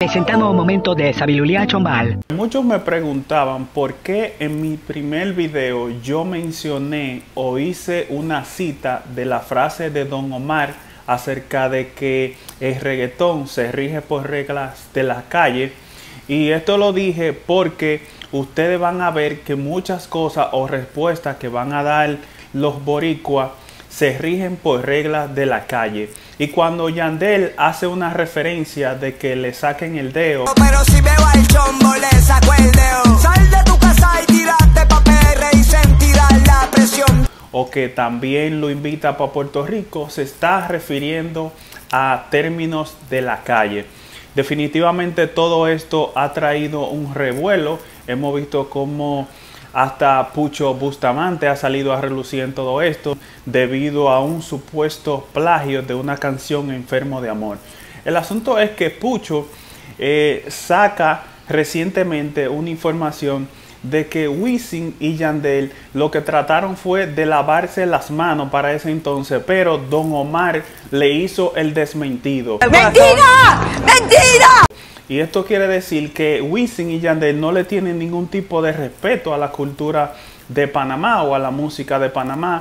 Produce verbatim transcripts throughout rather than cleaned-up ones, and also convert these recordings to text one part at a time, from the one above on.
presentamos un momento de sabiduría chombal. Muchos me preguntaban por qué en mi primer video yo mencioné o hice una cita de la frase de Don Omar acerca de que el reggaetón se rige por reglas de la calle. Y esto lo dije porque ustedes van a ver que muchas cosas o respuestas que van a dar los boricuas se rigen por reglas de la calle. Y cuando Yandel hace una referencia de que le saquen el dedo, pero si veo al chombo le saco el dedo. Sal de tu casa y tírate pa' P R y sentirás la presión. O que también lo invita para Puerto Rico, se está refiriendo a términos de la calle. Definitivamente todo esto ha traído un revuelo. Hemos visto cómo hasta Pucho Bustamante ha salido a relucir en todo esto debido a un supuesto plagio de una canción Enfermo de Amor. El asunto es que Pucho eh, saca recientemente una información de que Wisin y Yandel lo que trataron fue de lavarse las manos para ese entonces, pero Don Omar le hizo el desmentido. ¡Mentira! ¡Mentira! Y esto quiere decir que Wisin y Yandel no le tienen ningún tipo de respeto a la cultura de Panamá o a la música de Panamá.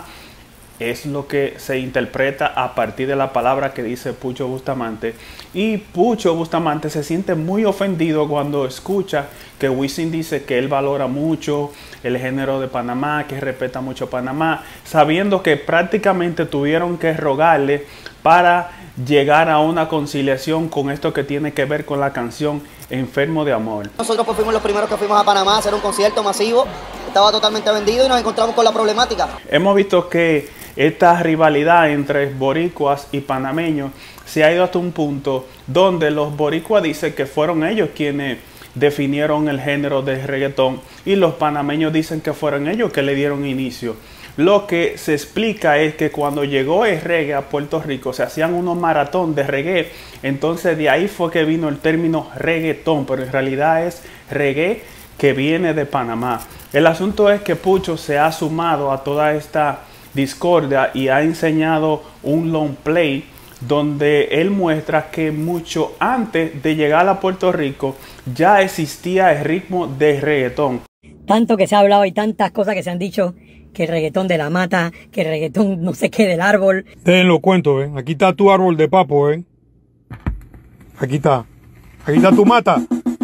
Es lo que se interpreta a partir de la palabra que dice Pucho Bustamante. Y Pucho Bustamante se siente muy ofendido cuando escucha que Wisin dice que él valora mucho el género de Panamá, que respeta mucho a Panamá, sabiendo que prácticamente tuvieron que rogarle para llegar a una conciliación con esto que tiene que ver con la canción Enfermo de Amor. Nosotros pues fuimos los primeros que fuimos a Panamá a hacer un concierto masivo. Estaba totalmente vendido y nos encontramos con la problemática. Hemos visto que esta rivalidad entre boricuas y panameños se ha ido hasta un punto donde los boricuas dicen que fueron ellos quienes definieron el género de reggaetón y los panameños dicen que fueron ellos que le dieron inicio. Lo que se explica es que cuando llegó el reggae a Puerto Rico se hacían unos maratón de reggae, entonces de ahí fue que vino el término reggaetón, pero en realidad es reggae que viene de Panamá. El asunto es que Pucho se ha sumado a toda esta discordia y ha enseñado un long play donde él muestra que mucho antes de llegar a Puerto Rico ya existía el ritmo de reggaetón. Tanto que se ha hablado y tantas cosas que se han dicho, que el reggaetón de la mata, que el reggaetón no sé qué del árbol. Te lo cuento, ¿eh? Aquí está tu árbol de papo, ¿eh? Aquí está. Aquí está tu mata.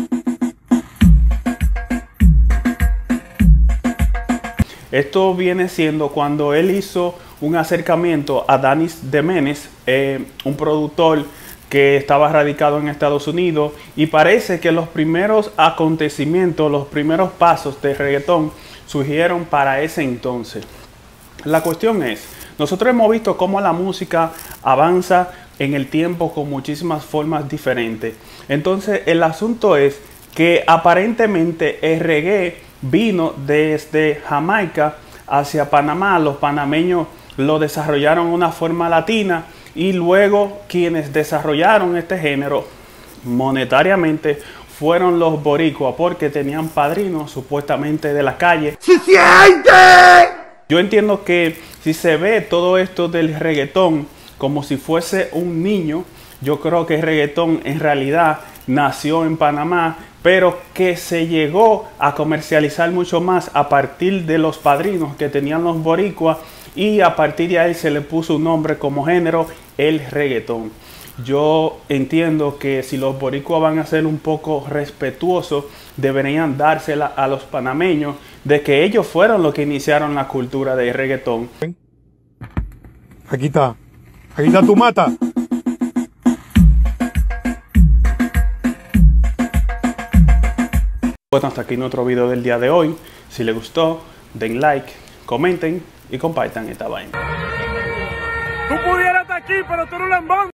Esto viene siendo cuando él hizo un acercamiento a Danis de Menes, eh, un productor que estaba radicado en Estados Unidos, y parece que los primeros acontecimientos, los primeros pasos de reggaetón surgieron para ese entonces. La cuestión es, nosotros hemos visto cómo la música avanza en el tiempo con muchísimas formas diferentes. Entonces el asunto es que aparentemente el reggae vino desde Jamaica hacia Panamá. Los panameños lo desarrollaron de una forma latina y luego quienes desarrollaron este género monetariamente fueron los boricuas porque tenían padrinos supuestamente de la calle. ¡Se siente! Yo entiendo que si se ve todo esto del reggaetón como si fuese un niño, yo creo que el reggaetón en realidad nació en Panamá, pero que se llegó a comercializar mucho más a partir de los padrinos que tenían los boricuas y a partir de ahí se le puso un nombre como género, el reggaetón. Yo entiendo que si los boricuas van a ser un poco respetuosos, deberían dársela a los panameños de que ellos fueron los que iniciaron la cultura del reggaetón. Aquí está. Aquí está tu mata. Bueno, hasta aquí nuestro video del día de hoy. Si les gustó, den like, comenten y compartan esta vaina. Tú pudieras estar aquí, pero tú eres un lambón.